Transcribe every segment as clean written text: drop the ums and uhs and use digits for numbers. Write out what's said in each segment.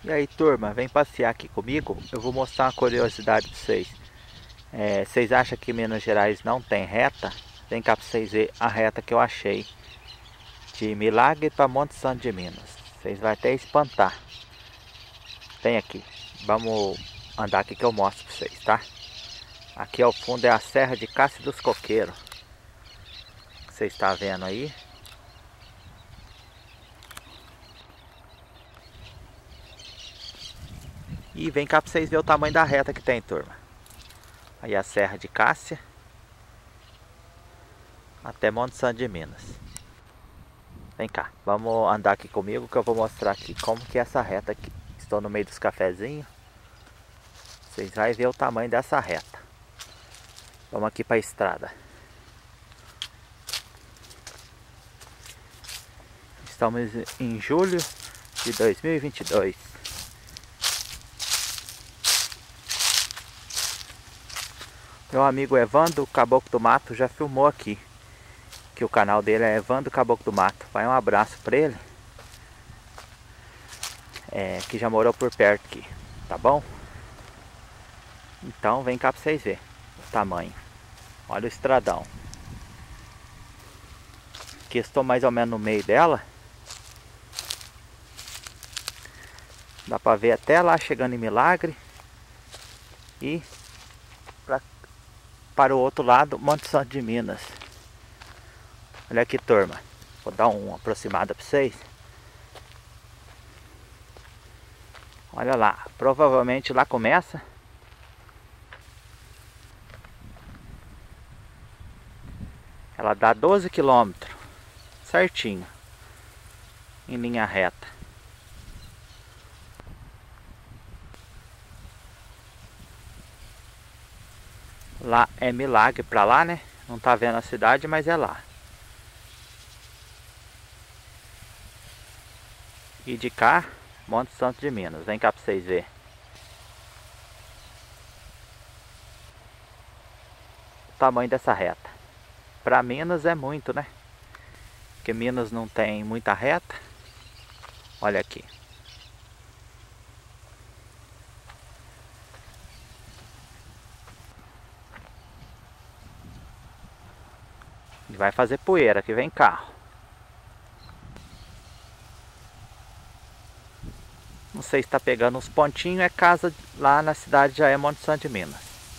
E aí, turma, vem passear aqui comigo. Eu vou mostrar uma curiosidade para vocês. Vocês acham que Minas Gerais não tem reta? Vem cá para vocês verem a reta que eu achei de Milagre para Monte Santo de Minas. Vocês vão até espantar. Vem aqui, vamos andar aqui que eu mostro para vocês, tá? Aqui ao fundo é a Serra de Cássia dos Coqueiros. Vocês estão vendo aí? E vem cá para vocês verem o tamanho da reta que tem, turma. Aí a Serra de Cássia até Monte Santo de Minas. Vem cá, vamos andar aqui comigo que eu vou mostrar aqui como que é essa reta aqui. Estou no meio dos cafezinhos. Vocês vão ver o tamanho dessa reta. Vamos aqui para a estrada. Estamos em julho de 2022. Meu amigo Evandro Caboclo do Mato já filmou aqui. Que o canal dele é Evandro Caboclo do Mato. Vai um abraço para ele. Que já morou por perto aqui. Tá bom? Então vem cá para vocês verem o tamanho. Olha o estradão. Aqui estou mais ou menos no meio dela. Dá para ver até lá chegando em Milagre. E para o outro lado, Monte Santo de Minas. Olha aqui, turma. Vou dar uma aproximada para vocês. Olha lá. Provavelmente lá começa. Ela dá 12 quilômetros. Certinho. Em linha reta. Lá é Milagre pra lá, né? Não tá vendo a cidade, mas é lá. E de cá, Monte Santo de Minas. Vem cá pra vocês verem. O tamanho dessa reta. Pra Minas é muito, né? Porque Minas não tem muita reta. Olha aqui. E vai fazer poeira, que vem carro. Não sei se está pegando uns pontinhos, é casa lá na cidade já é Monte Santo de Minas.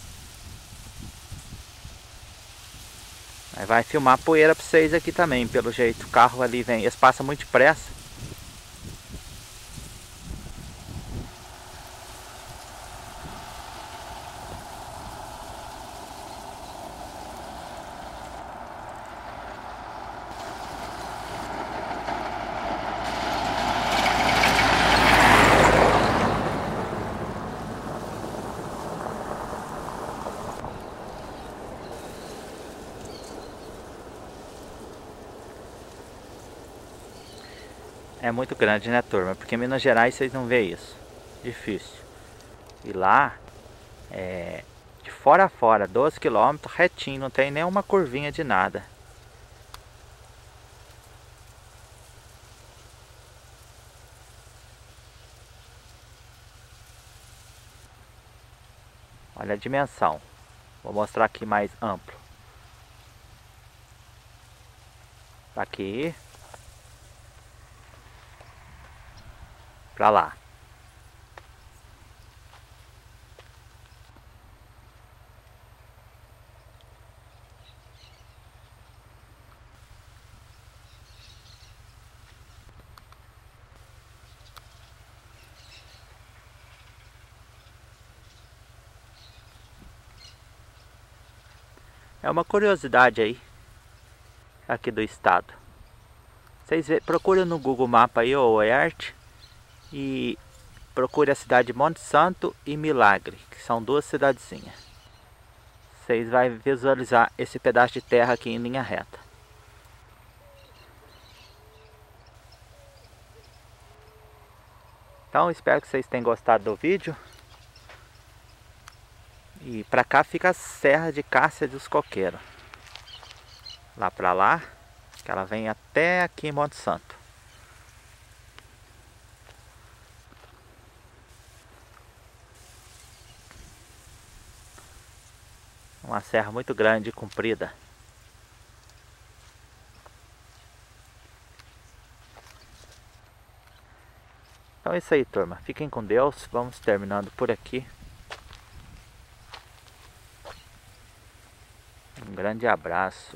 Aí vai filmar poeira para vocês aqui também, pelo jeito. O carro ali vem, eles passam muito depressa. É muito grande, né, turma? Porque em Minas Gerais vocês não vê isso. Difícil. E lá, de fora a fora, 12 quilômetros, retinho, não tem nenhuma curvinha de nada. Olha a dimensão. Vou mostrar aqui mais amplo. Daqui pra lá. É uma curiosidade aí, aqui do estado. Vocês procurem no Google Mapa aí, ou Oiarte, e procure a cidade de Monte Santo e Milagre, que são duas cidadezinhas. Vocês vão visualizar esse pedaço de terra aqui em linha reta. Então espero que vocês tenham gostado do vídeo. E pra cá fica a Serra de Cássia dos Coqueiros. Lá pra lá, que ela vem até aqui em Monte Santo. Uma serra muito grande e comprida. Então é isso aí, turma. Fiquem com Deus. Vamos terminando por aqui. Um grande abraço.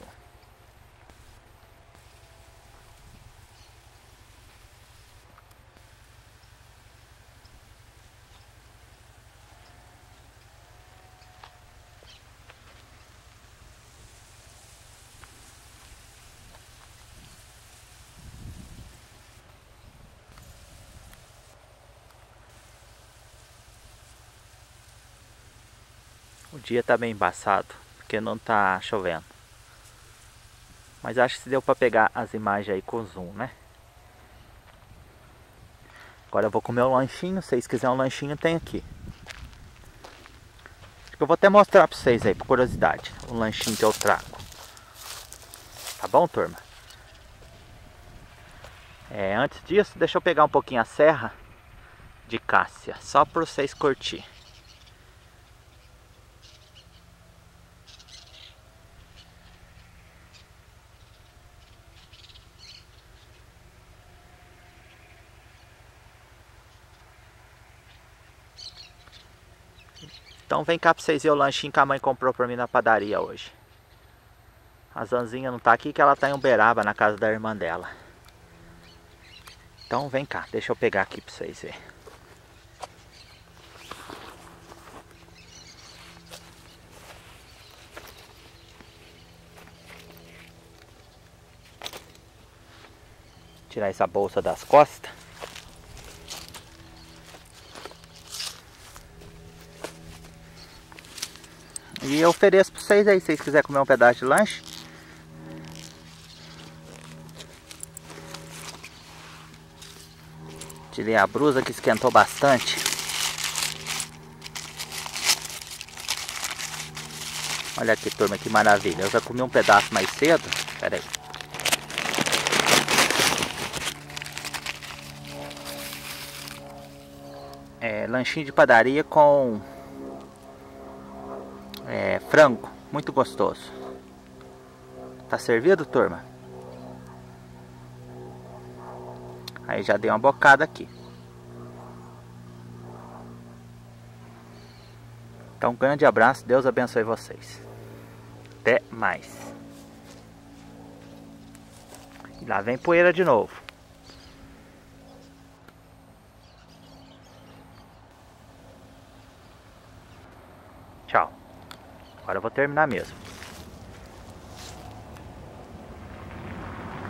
O dia tá bem embaçado, porque não tá chovendo. Mas acho que se deu pra pegar as imagens aí com zoom, né? Agora eu vou comer um lanchinho. Se vocês quiserem um lanchinho, tem aqui. Acho que eu vou até mostrar pra vocês aí, por curiosidade, o lanchinho que eu trago. Tá bom, turma? Antes disso, deixa eu pegar um pouquinho a serra de Cássia, só pra vocês curtir. Então vem cá pra vocês verem o lanchinho que a mãe comprou pra mim na padaria hoje. A Zanzinha não tá aqui, que ela tá em Uberaba, na casa da irmã dela. Então vem cá, deixa eu pegar aqui pra vocês verem. Tirar essa bolsa das costas. E eu ofereço pra vocês aí, se vocês quiserem comer um pedaço de lanche. Tirei a blusa que esquentou bastante. Olha aqui, turma, que maravilha. Eu já comi um pedaço mais cedo. Pera aí. Lanchinho de padaria com frango. Muito gostoso. Tá servido, turma? Aí já dei uma bocada aqui. Então um grande abraço. Deus abençoe vocês. Até mais. E lá vem poeira de novo. Tchau. Agora eu vou terminar mesmo.